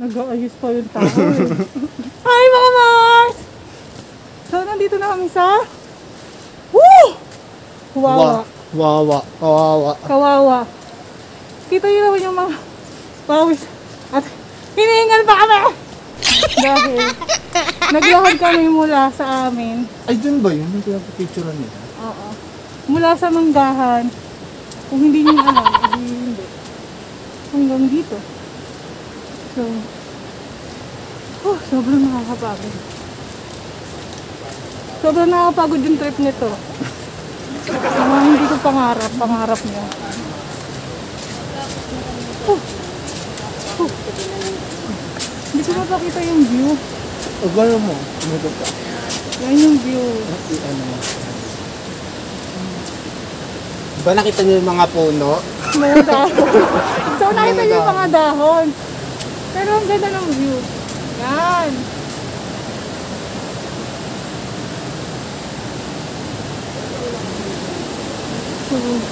Nag-aayos pa yung tao eh. Hi mga Mars! So, nandito na kami sa... Woo! Wawa. Wawa. Kawawa. Kawawa. Kita nyo naman yung mga pawis. At hinihingal pa kami! Dahil naglakad kami mula sa amin. Ay, dun ba yun? Yung pinapapicturean nila? Oo. Mula sa Manggahan. Kung hindi nyo alam, hindi. Hanggang dito. So, sobrang nakakapagod. Sobrang nakakapagod yung trip nito. Hindi ko pangarap niya. Hindi ko mapakita yung view. O, gano'n mo? Tumutog ka. Yan yung view. Ano mo? Ba nakita niyo yung mga puno? Mga dahon. So nakita niyo yung mga dahon. Pero ang ganda ng view. Yan. So,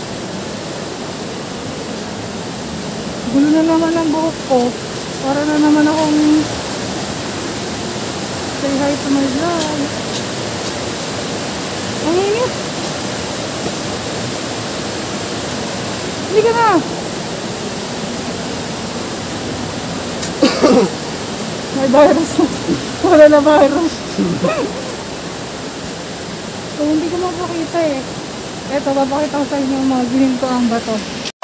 gulo na naman ang buhok ko. Para na naman akong say hi to my vlog. Ang init. Hindi ka na. May virus. Wala na virus. So, hindi ko mapakita eh. Eto, papakita ko sa inyo yung mga gininto ang bato.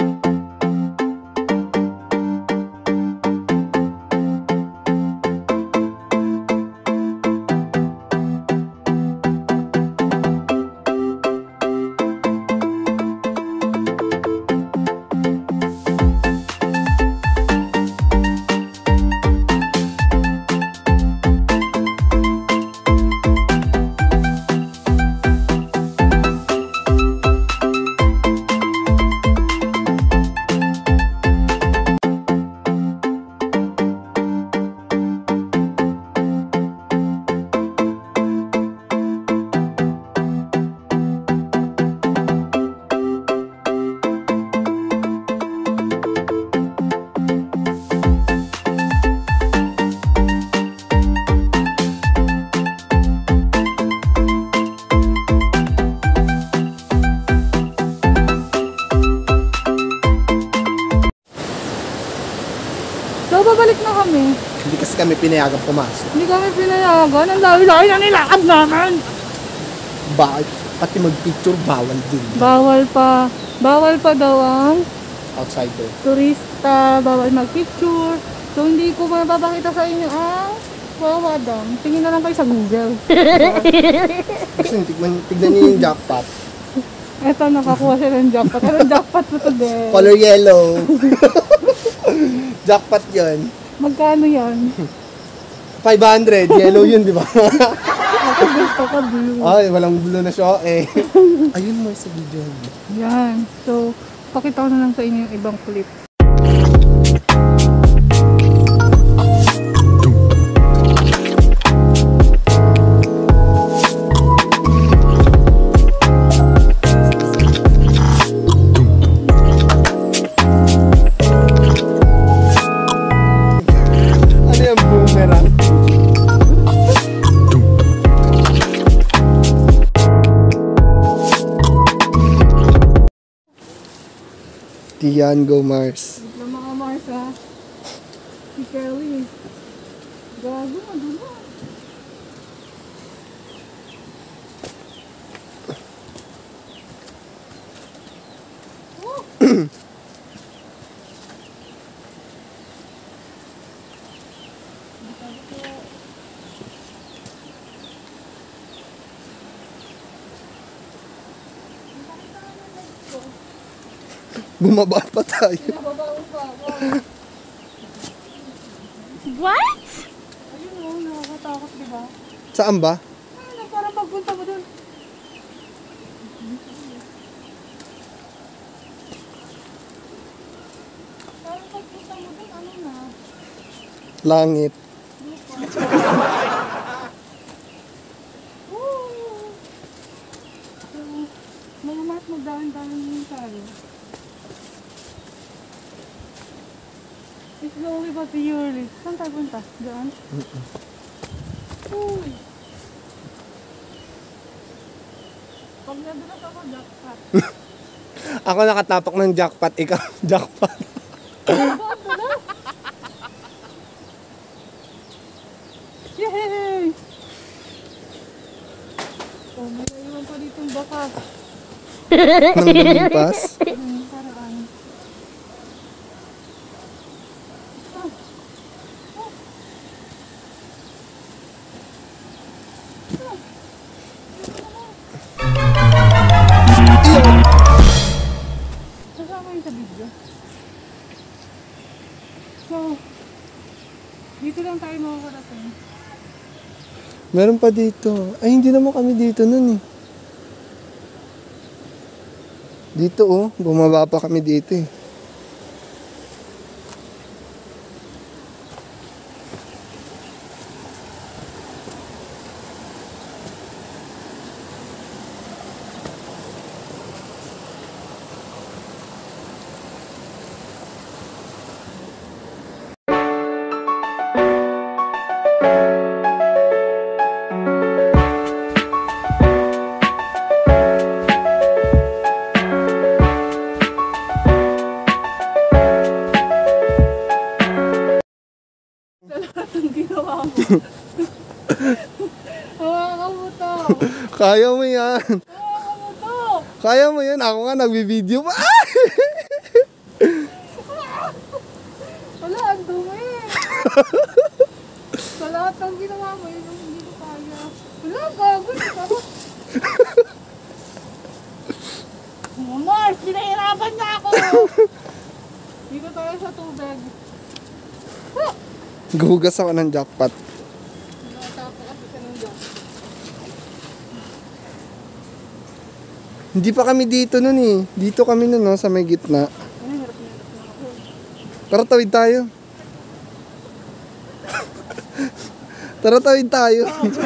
So, babalik na kami. Hindi kasi kami pinayagang pumasok. Hindi kami pinayagan. Ang layo-layo na nilakad namin. Bakit? Pati mag-picture, bawal din. Bawal pa. Bawal pa daw ang Outsider. turista. Bawal mag-picture. So, hindi ko mapapakita sa inyo ang WAWA DAM. Tingin na lang kayo sa Google. Kasi tignan niyo yung jackpot. Eto, nakakuha siya ng jackpot. Anong jackpot mo today? Color yellow. Jackpot yun. Magkano yan? 500. Yellow yun, di ba? Ako gusto ko blue. Ay, walang blue na siya eh. Ayun mo sa video. Yan. So, pakita ko na lang sa inyo yung ibang clip. Diyan, go Mars. Ito mga Mars ha. Si Kelly. Gago, madulo. Bumaba pa tayo. What? Ayun o, nakakatakot diba? Saan ba? Ayun, parang pagpunta mo dun. Parang pagpunta mo dun, ano na? Langit. Malamat magdaan-daan yung tayo. Slowly but surely. Saan tayo punta? Diyan? Uy. Pag nadulas ako, jackpot. Ako nakatapak ng jackpot, ikaw jackpot. Yay! Oh, may naiwan pa ditong baka. Nang lumipas. Paraan. Kasama yun sa video. So, dito lang tayo makakarating. Meron pa dito. Ay, hindi naman kami dito nun eh. Dito oh, bumaba pa kami dito eh. Kaya mo yan. Kaya mo yan. Ako nga nagbibideo pa. Wala, ang dumi. Sa lahat ng ginawa mo, yun ang hindi ko kaya. Wala, gago. Mars, pinahirapan niya ako. Dito tayo sa tubig. Guhugas ako ng jackpot. Nakatapo kasi siya ng jackpot. Hindi pa kami dito nun eh. Dito kami nun no, sa may gitna. Tara, tawid tayo. Tara, tawid tayo.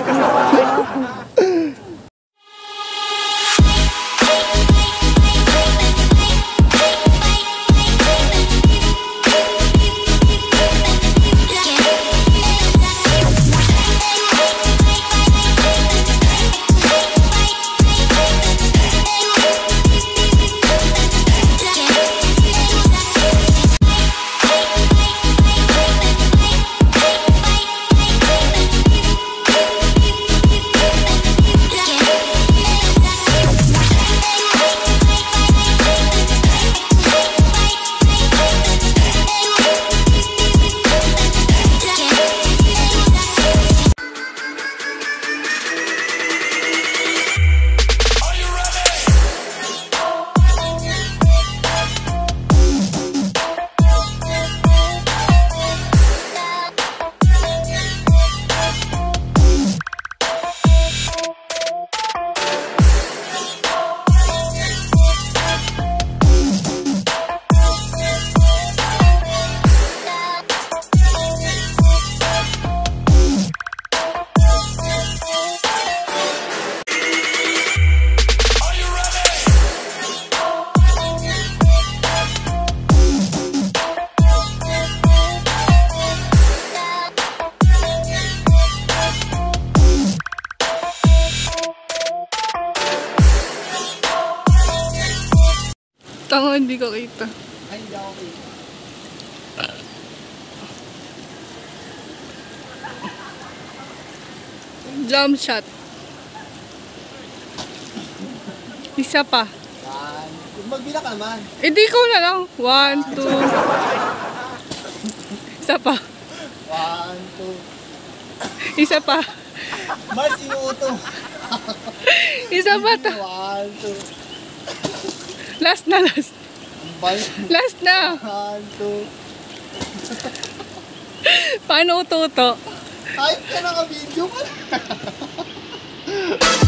Tanga, hindi ko kita. Ay, hindi ako kita. Jump shot. Isa pa. Magbila ka naman. Hindi ko na lang. 1, 2. Isa pa. 1, 2. Isa pa. Mas inuuto. Isa pa to. 1, 2. Last na, last. Last na. 1, 2. Paano uto-uto? Hype ka na ka-video ka.